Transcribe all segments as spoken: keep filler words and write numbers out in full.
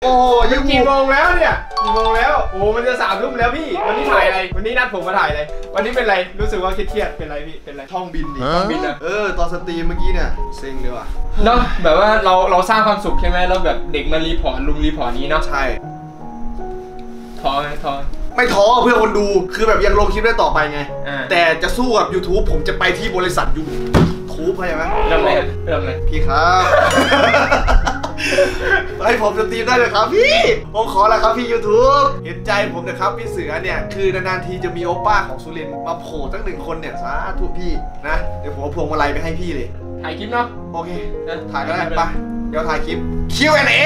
โอ้ยังกี่โมงแล้วเนี่ยกี่โมงแล้วโอ้มันจะสามทุ่มแล้วพี่วันนี้ถ่ายอะไรวันนี้นัดผมมาถ่ายอะไรวันนี้เป็นไรรู้สึกว่าเครียดเป็นไรพี่เป็นไรท่องบินดิท่องบินนะเออตอนสตรีมเมื่อกี้เนี่ยเซ็งเลยว่ะเนาะแบบว่าเราเราสร้างความสุขใช่ไหมแล้วแบบเด็กมารีพอร์ตลุงรีพอร์ตนี้เนาะใช่ท้อไหมท้อไม่ท้อเพื่อคนดูคือแบบยังลงคลิปได้ต่อไปไงแต่จะสู้กับ YouTube ผมจะไปที่บริษัทยูทูบเข้าใจไหมเริ่มเลยเริ่มเลยพี่ครับให้ผมสตรีมได้เลยครับพี่ผมขอแล้วครับพี่ YouTube เห็นใจผมนะครับพี่เสือเนี่ยคือนานๆทีจะมีโอป้าของสุรินทร์มาโผล่ตั้งหนึ่งคนเนี่ยสาธุพี่นะเดี๋ยวผมเอาพวงมาลัยไปให้พี่เลยถ่ายคลิปเนาะโอเคถ่ายก็ได้ไปเดี๋ยวถ่ายคลิป คิว แอนด์ เอ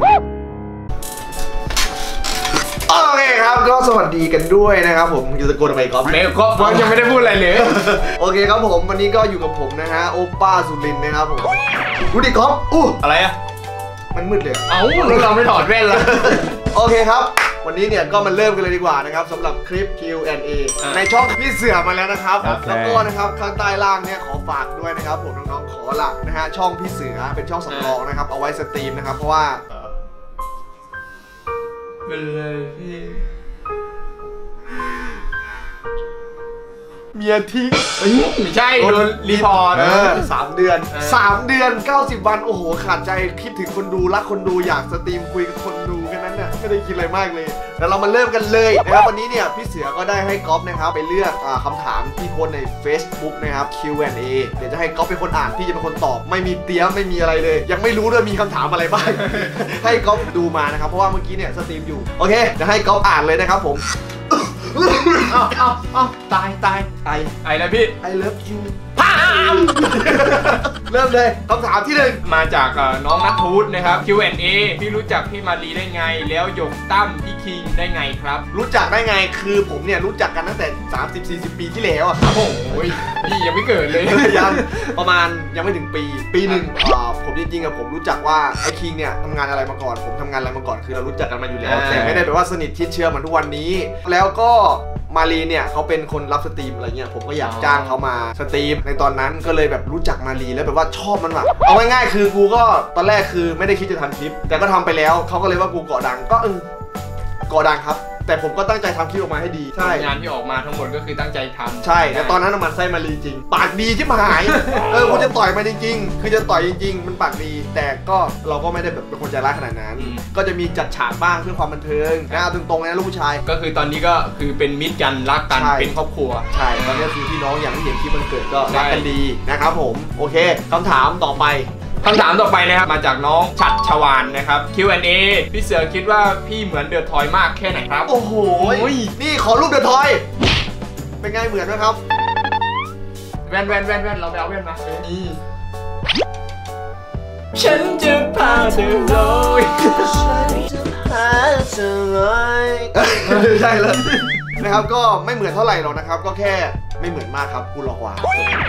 โอเคครับก็สวัสดีกันด้วยนะครับผมอยู่ตะโกนอะไรก๊อฟเมลก็ยังไม่ได้พูดอะไรเลยโอเคครับผมวันนี้ก็อยู่กับผมนะฮะโอป้าสุรินทร์นะครับผมดูดิก๊อฟอู้อะไรอะมันมืดเลยเอ้าเราไม่ถอดแว่นแล้วโอเคครับวันนี้เนี่ยก็มาเริ่มกันเลยดีกว่านะครับสำหรับคลิป คิว แอนด์ เอ ในช่องพี่เสือมาแล้วนะครับแล้วก็นะครับข้างใต้ล่างเนี่ยขอฝากด้วยนะครับผมน้องๆขอหลักนะฮะช่องพี่เสือเป็นช่องสำรองนะครับเอาไว้สตรีมนะครับเพราะว่าเป็นเลยพี่เมียทิ้งไม่ใช่โดนรีพอร์ตสามเดือนสามเดือนเก้าสิบวันโอ้โหขาดใจคิดถึงคนดูรักคนดูอยากสตรีมคุยกับคนดูกันนั้นเนี่ยไม่ได้คิดอะไรมากเลยแล้วเรามาเริ่มกันเลยนะครับวันนี้เนี่ยพี่เสือก็ได้ให้ก๊อฟนะครับไปเลือกคำถามที่โพสใน Facebook นะครับ คิว แอนด์ เอ เดี๋ยวจะให้ก๊อฟเป็นคนอ่านพี่จะเป็นคนตอบไม่มีเตรียมไม่มีอะไรเลยยังไม่รู้ด้วยมีคำถามอะไรบ้างให้ก๊อฟดูมานะครับเพราะว่าเมื่อกี้เนี่ยสตรีมอยู่โอเคจะให้ก๊อฟอ่านเลยนะครับผมเอาเอาเอาตายตายตายไอ้แล้วพี่ I love you พามเริ่มเลยคำถามที่หนึ่งมาจากน้องนัททูตนะครับ คิว แอนด์ เอ พี่รู้จักพี่มารีได้ไงแล้วหยกตั้มพี่คิงได้ไงครับรู้จักได้ไงคือผมเนี่ยรู้จักกันตั้งแต่ สามสิบสี่สิบ ปีที่แล้วอ่ะโอ้โหพี่ยังไม่เกิดเลยยังประมาณยังไม่ถึงปีปีหนึ่งผมจริงๆอะผมรู้จักว่าไอ้คิงเนี่ยทำงานอะไรมาก่อนผมทำงานอะไรมาก่อนคือเรารู้จักกันมาอยู่แล้วแต่ไม่ได้แปลว่าสนิทชิดเชื้อเหมือนทุกวันนี้แล้วก็มารีเนี่ยเขาเป็นคนรับสตรีมอะไรเงี้ยผมก็อยากจ้างเขามาสตรีมในตอนนั้นก็เลยแบบรู้จักมารีแล้วแบบว่าชอบมันแบบเอาง่ายๆคือกูก็ตอนแรกคือไม่ได้คิดจะทำคลิปแต่ก็ทำไปแล้วเขาก็เลยว่ากูเกาะดังก็เออเกาะดังครับแต่ผมก็ตั้งใจทำคลิปออกมาให้ดีใช่งานที่ออกมาทั้งหมดก็คือตั้งใจทำใช่แต่ตอนนั้นมันไส้มารีจริงปากดีชิบหายเออกูจะต่อยมันจริงๆคือจะต่อยจริงๆมันปากดีแต่ก็เราก็ไม่ได้แบบเป็นคนใจร้ายขนาดนั้นก็จะมีจัดฉากบ้างเพื่อความบันเทิงนะตรงๆนะลูกผู้ชายก็คือตอนนี้ก็คือเป็นมิตรกันรักกันเป็นครอบครัวใช่ตอนนี้คือพี่น้องอย่างที่เห็นคลิปมันเกิดก็รักกันดีนะครับผมโอเคคำถามต่อไปคำถามต่อไปนะครับมาจากน้องฉัตรชวานนะครับ คิว แอนด์ เอ พี่เสือคิดว่าพี่เหมือนเดอะทอยมากแค่ไหนครับโอ้โหนี่ขอรูปเดอะทอยเป็นไงเหมือนไหมครับแว่นแว่นแว่นแว่นเราไปเอาแว่นมานี่ฉันจะพาเธอลอยฉันจะพาเธอลอยใช่แล้วนะครับก็ไม่เหมือนเท่าไหร่หรอกนะครับก็แค่ไม่เหมือนมากครับกูหลอกว่า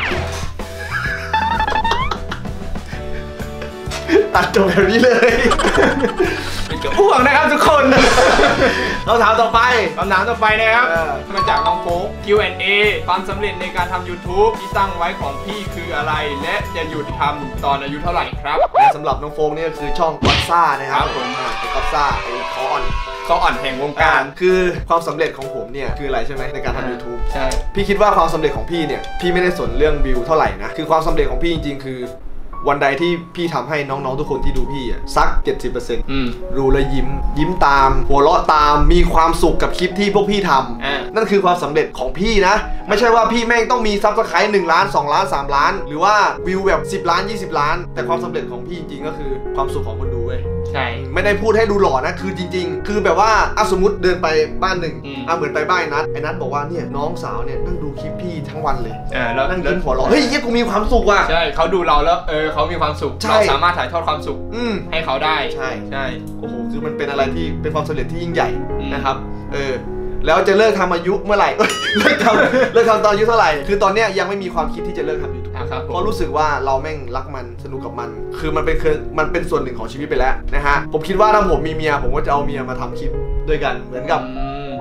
ตัดจบแบบนี้เลยพ่วงนะครับทุกคนเราถามต่อไปคำถามต่อไปนะครับมาจากน้องโฟก คิว แอนด์ เอ ความสำเร็จในการทำ YouTube ที่ตั้งไว้ของพี่คืออะไรและจะหยุดทำตอนอายุเท่าไหร่ครับสำหรับน้องโฟกนี่ก็คือช่องก๊อตซ่านะครับผมก๊อตซ่าไอ้คออ่อนคออ่อนแห่งวงการคือความสำเร็จของผมเนี่ยคืออะไรใช่ไหมในการทำ YouTube ใช่พี่คิดว่าความสำเร็จของพี่เนี่ยพี่ไม่ได้สนเรื่องวิวเท่าไหร่นะคือความสำเร็จของพี่จริงๆคือวันใดที่พี่ทำให้น้องๆทุกคนที่ดูพี่อ่ะสัก เจ็ดสิบเปอร์เซ็นต์ รู้แล้วยิ้มยิ้มตามหัวเราะตามมีความสุขกับคลิปที่พวกพี่ทำนั่นคือความสำเร็จของพี่นะไม่ใช่ว่าพี่แม่งต้องมีซับสไครต์หนึ่งล้านสองล้านสามล้านหรือว่าวิวแบบสิบล้านยี่สิบล้านแต่ความสำเร็จของพี่จริงๆก็คือความสุขของคนดูเว้ยใช่ไม่ได้พูดให้ดูหล่อนะคือจริงๆคือแบบว่าอ่ะสมมติเดินไปบ้านหนึ่งอ่ะเหมือนไปบ้านนัทไอ้นัทบอกว่าเนี่ยน้องสาวเนี่ยนั่งดูคลิปพี่ทั้งวันเลยอ่าแล้วนั่งยิ้มหัวเราะเฮ้ยเฮ้ยกูมีความสุขว่ะใช่เขาดูเราแล้วเออเขามีความสุขเราสามารถถ่ายทอดความสุขให้เขาได้ใช่ใช่โอ้โหคือมันเป็นอะไรที่เป็นความสำเร็จที่ยิ่งใหญ่นะครับเออแล้วจะเลิกทำอายุเมื่อไหร่เลิกทำเลิกทำตอนอายุเท่าไหร่คือตอนเนี้ยยังไม่มีความคิดที่จะเลิกทำยูทูบเพราะรู้สึกว่าเราแม่งรักมันสนุกกับมันคือมันเป็นคือมันเป็นส่วนหนึ่งของชีวิตไปแล้วนะฮะผมคิดว่าถ้าผมมีเมียผมก็จะเอาเมียมาทำคลิปด้วยกันเหมือนกับ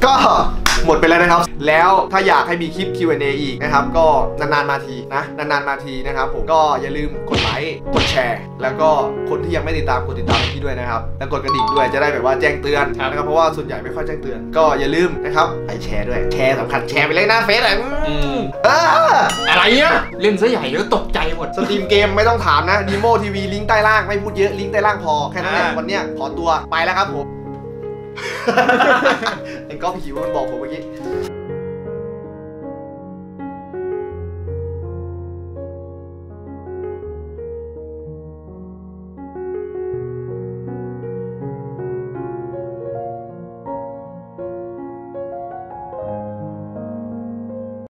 ก็หมดไปแล้วนะครับแล้วถ้าอยากให้มีคลิป คิว แอนด์ เอ อีกนะครับก็นานๆมาทีนะนานๆมาทีนะครับผมก็อย่าลืมกดไลค์กดแชร์แล้วก็คนที่ยังไม่ติดตามกดติดตามพี่ด้วยนะครับแล้วกดกระดิ่งด้วยจะได้แบบว่าแจ้งเตือนนะครับเพราะว่าส่วนใหญ่ไม่ค่อยแจ้งเตือนก็อย่าลืมนะครับไปแชร์ด้วยแชร์สำคัญแชร์ไปเลยหน้าเฟซอ่ะเอออะไรเนี่ยเล่นซะใหญ่แล้วตกใจหมดสตรีมเกมไม่ต้องถามนะดีโมทีวีลิงก์ใต้ล่างไม่พูดเยอะลิงก์ใต้ล่างพอแค่นั้นแหละวันเนี้ยขอตัวไปแล้วครับผม ไอ้ก๊อฟหิวมันบอกผมเมื่อกี้